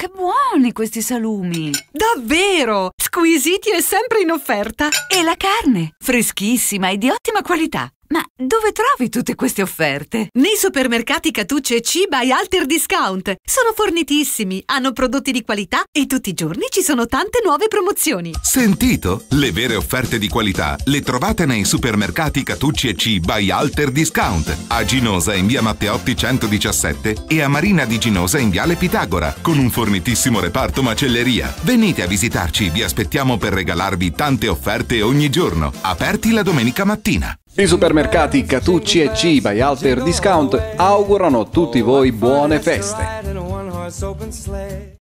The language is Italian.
che buoni questi salumi! Davvero! Squisiti è sempre in offerta! E la carne, freschissima e di ottima qualità! Ma dove trovi tutte queste offerte? Nei supermercati Catucci e C by Alter Discount. Sono fornitissimi, hanno prodotti di qualità e tutti i giorni ci sono tante nuove promozioni. Sentito? Le vere offerte di qualità le trovate nei supermercati Catucci e C by Alter Discount. A Ginosa in via Matteotti 117 e a Marina di Ginosa in viale Pitagora, con un fornitissimo reparto macelleria. Venite a visitarci, vi aspettiamo per regalarvi tante offerte ogni giorno. Aperti la domenica mattina. I supermercati Catucci e C by Alter Discount augurano a tutti voi buone feste.